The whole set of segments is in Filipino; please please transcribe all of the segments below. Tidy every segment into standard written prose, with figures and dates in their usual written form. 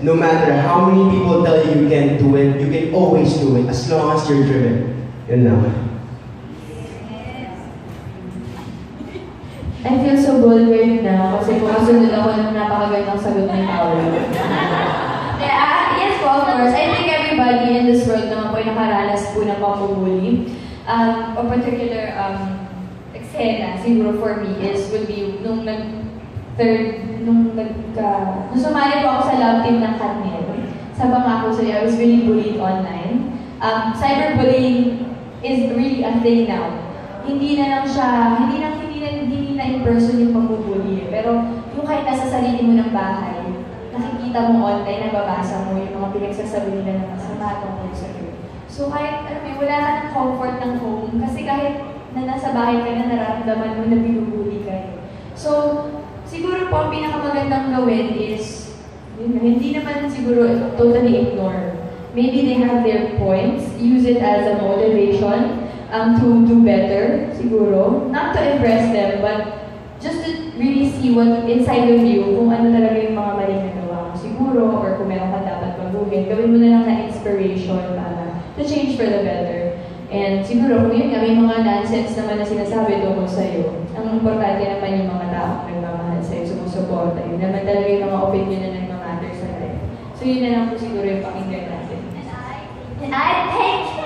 no matter how many people tell you can't do it, you can always do it as long as you're driven. Yun lang. I feel so bold now kasi pumasunod ako ng napakagandang sagot ni Paolo. Yes po, of course. I think everybody in this world naman po ay nakaranas po ng pambubuli. A particular eksena, siguro for me, would be nung sumali po ako sa love team ng Katniel. Sabang ako sa'yo, I was really bullied online. Cyberbullying is really a thing now. Hindi na in person yung pambubuli. Pero yung kahit nasa sarili mo ng bahay, nakikita mo online, nababasa mo yung mga pinagsasabi nila na masama tungkol sa'yo. So kahit wala ka ng comfort ng home, kasi kahit na nasa bahay ka na, nararamdaman mo na binubuli ka. So siguro po, ang pinakamagandang gawin is, hindi naman siguro totally ignore. Maybe they have their points, use it as a motivation to do better, siguro. Not to impress them, but just to really see what inside of you, kung ano talaga yung mga mali na gawa mo siguro, or kung meron ka dapat baguhin, gawin mo na lang na inspiration para to change for the better. And siguro, kung yun nga, may mga nonsense naman na sinasabi tungkol sa'yo, ang importante naman yung mga tao nagmamahal sa'yo, sumusuporta. Yun naman talaga yung mga opinion na nagmamatter sa life. So yun na lang po siguro yung pakinggan natin. And I thank you!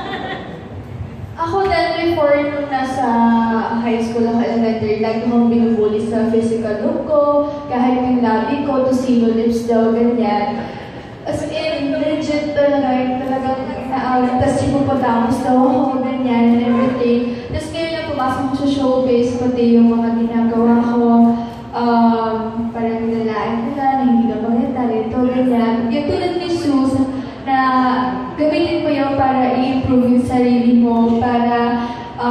Ako dahil before nung nasa high school ako, elementary, lagi akong binubuli sa physical look ko, kahit yung labi ko, to sino lips daw, ganyan. As in, legit talagang naawit. Tapos sipupagamos daw ako, ganyan, and everything. Tapos ngayon na pumasok ko sa showbiz, pati yung mga ginagawa ko, parang nilalain nila, na hindi na maganda, ito, ganyan. Yung tulad ni Sus, na gamitin mo yun para i-improve yung sarili mo, para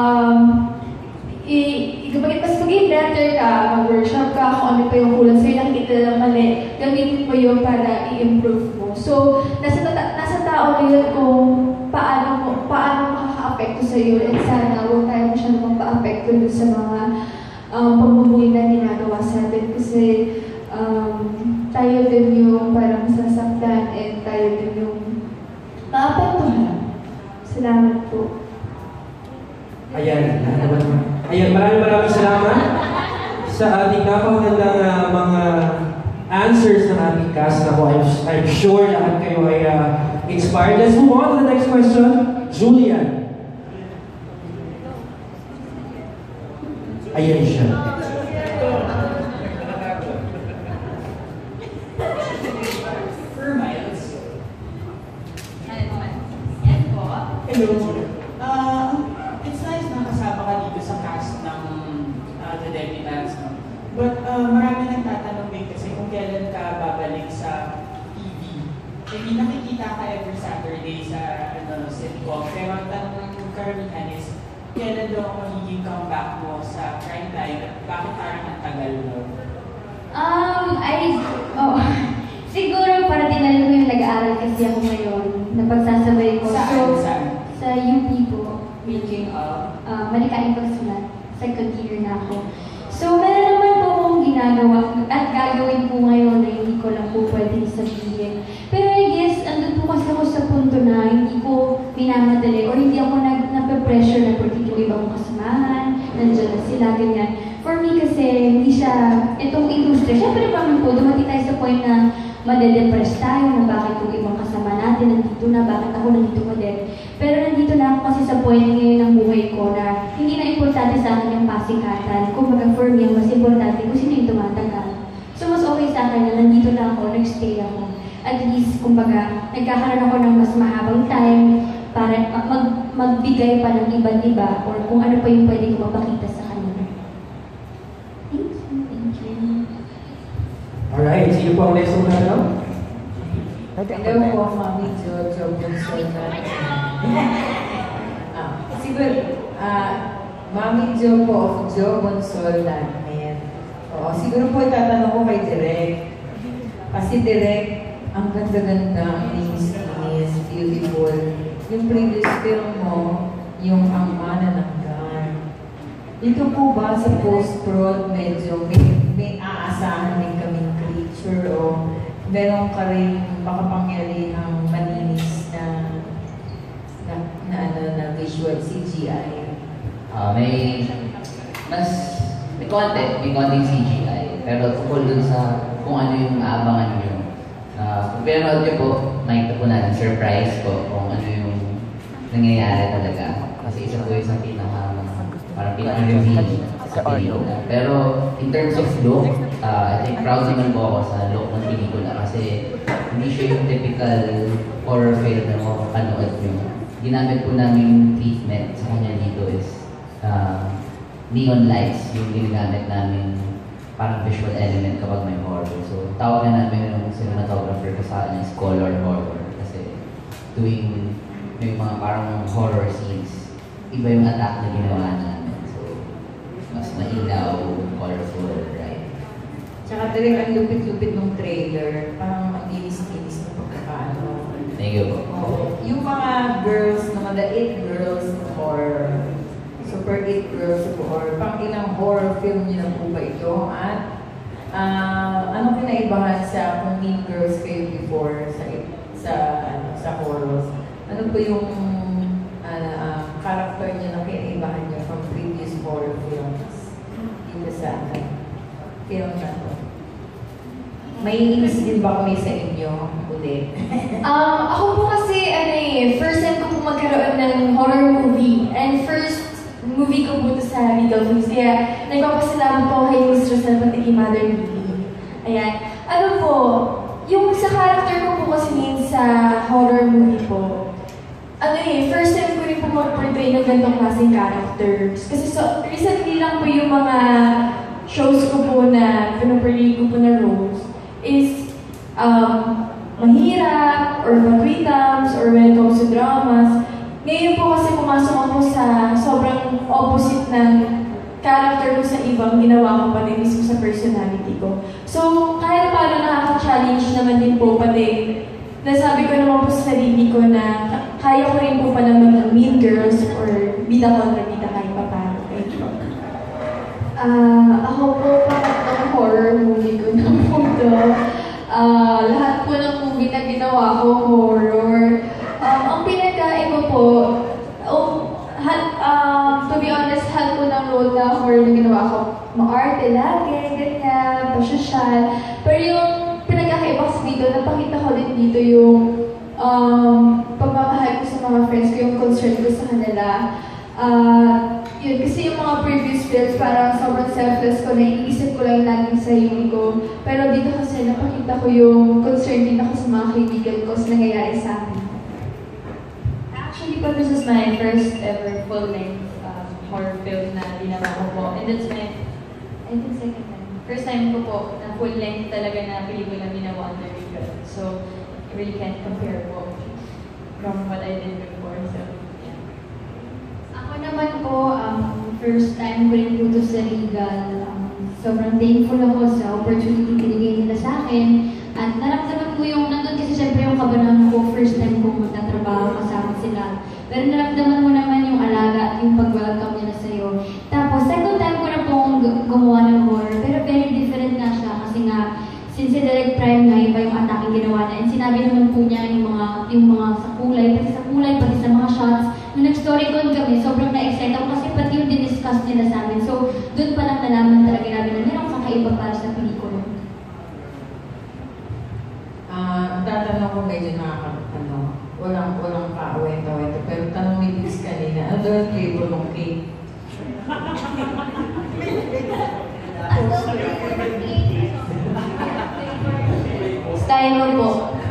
mas maging better ka, mag-workshop ka, kung ano pa yung kulang sa'yo, nakikita lang mali, gamitin mo yun para i-improve mo. So, nasa tao na yun kung paano makaka-apekto sa'yo, and sana huwag tayo masyadong magpa-apekto dun sa mga pambubuli na ginagawa sa atin, kasi tayo din yung parang sasaktan, and tayo din yung maapektuhan. Salamat po. Ayan, maraming salamat sa ating napakagandang mga answers ng ating cast. Ako, I'm sure lahat kayo ay inspired. Let's move on to the next question. Julian. Ayan siya. Hello. It's nice na kasama ka dito sa cast ng The Debutants, no? But marami nagtatanong din kasi kung kailan ka babalik sa TV. Hindi nakikita ka every Saturday sa sitcom. Pero ang tanong ng karamihan is, kailan daw ang magiging comeback mo sa prime time? Bakit parang ang tagal mo? Siguro parating na rin ko yung nag-aaral kasi ako ngayon. Napagsasabay ko. Saan? Sa UP po. Speaking of? Malikain pagsulat. Second year na ako. So, meron naman po akong ginagawa at gagawin po ngayon na hindi ko lang po pwedeng sabihin. Pero I guess, andun po kasi ako sa punto na hindi ko minamadali or hindi ako nape-pressure na porque yung ibang kasamahan, nandiyan na sila, ganyan. For me kasi, hindi siya, itong industry, syempre naman po, dumating tayo sa point na madedepress tayo na bakit yung ibang kasama natin nandito na, bakit ako nandito pa din. Pero nandito na ako kasi sa point ngayon ng buhay ko na hindi na importante sa akin yung pasikatan. Kumbaga for me, mas importante kung sino yung tumatagal. So mas okay sa akin na nandito na ako, nag-stay ako. At least, kumbaga, nagkakaroon ako ng mas mahabang time para magbigay pa ng iba't iba or kung ano pa yung pwede ko mapakita sa kanila. Thank you. Alright, sino po ang next mong natanong? Hello po, Mami Jojo Bonsola. Siguro, Mami Jo po of Jo Bonsola. Siguro po itatanong ko kay Direk. Kasi Direk, ang ganda-ganda, linis, beautiful. Yung previous film mo, yung Ang Manananggan. Dito po ba sa post-prod medyo may aasahan din kaming creature o meron ka rin makapangyarihang maninis na visual CGI. May konting CGI, pero tungkol dun sa kung ano yung aabangan nyo. Kung pinanood nyo po, makikita po natin surprise po kung ano yung nangyayari talaga. Kasi isa po yung sa parang pinaka-reveal sa pelikula. Pero in terms of look, I think proud naman po ako sa look ng pelikula kasi hindi siya yung typical horror film na makakanood nyo. Ginamit po namin yung treatment sa kanya dito is neon lights yung ginagamit namin parang visual element kapag may horror. So, tawag na namin yung cinematographer ko sa akin is color horror kasi tuwing may mga parang horror scenes, iba yung attack na ginawa namin. So, mas mailaw, colorful, right? Tsaka direct ang lupit-lupit ng trailer, parang ang linis-linis na pagkakaano. Thank you po. Yung mga girls, mga the 8 girls or super 8 girls or pang ilang horror film niyo na po ba ito? At anong kinaibahan sa kung Mean Girls kayo before sa horror? Ano po yung character niyo na kinaibahan niyo from previous horror films dito sa film na to? May inis din ba kami sa inyo ulit? Ako po kasi, first time ko po magkaroon ng horror movie. And first movie ko po ito sa Legal Films. Kaya nagpapasalamat po kay Mr. Salvatore Mother Lily. Ayan. Ano po, yung sa character ko po kasi sa horror movie po, first time ko rin po mag-portray ng ganitong klaseng characters. Kasi recently lang po yung mga shows ko po na pinaportray ko po na roles is mahirap or matwitams or when it comes to dramas. Ngayon po kasi pumasok ako sa sobrang opposite ng character ko sa ibang ginawa ko pati mismo sa personality ko. So, kahit paano nakaka-challenge naman din po pati nasabi ko naman po sa sarili ko na kaya ko rin po pala mag Mean Girls or bida kontra bida kahit pa paano. Ako po ang horror movie ko na po ito. Lahat po ng movie na ginawa ko, horror. Ang pinagkaiba po, to be honest, lahat po ng role na horror na ginawa ko, maarte lagi, ganyan, pasosyal. Pero yung pinagkakaiba kasi dito, napakita ko din dito yung pagmamahal ko sa mga friends ko, yung concern ko sa kanila. Yun, kasi yung mga previous films, parang sobrang selfless ko na iniisip ko lang laging sa sarili ko. Pero dito kasi napakita ko yung concern din ako sa mga kaibigan ko sa nangyayari sa akin. Actually po, this is my first ever full-length horror film na ginawa ko po. And it's my, I think second time. First time ko po na full-length talaga na pelikula ginawa under Regal. So, I really can't compare po from what I did before. So, yeah. Ako naman po, first time ko rin po ito sa Regal. Sobrang thankful ako sa opportunity binigay nila sa akin. At naramdaman ko yung, nandun kasi syempre yung kabanahan ko, first time ko magtatrabaho kasama sila. Pero naramdaman mo naman yung alaga at yung pag-welcome nila sa'yo. Tapos, second time ko na pong gumawa ng horror, pero very different nga siya kasi nga, since si Direct Prime nga, iba yung atake ginawa na. And sinabi naman po niya yung mga sa kulay, pati sa mga shots. Nung nag-storycon kami, sobrang na-excite ako kasi pati yung diniscuss nila sa amin. So, doon pa lang nalaman talaga namin na merong kakaiba para sa pelikula. Ang tatanong ko medyo walang kaawento-awento. Pero tanong ni Liz kanina, ano daw yung flavor ng cake? Style po.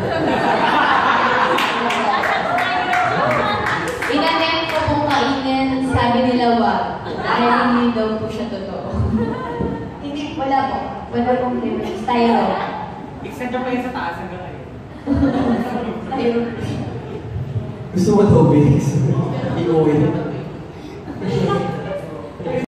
Inanem ko pong kainin, sabi nila wag. Dahil hindi daw po siya totoo. Hindi, wala po. Wala pong flavor. Style. Except yung kaya sa taas hanggang ngayon. Style. Gusto mo daw, Biggs? I-uwi.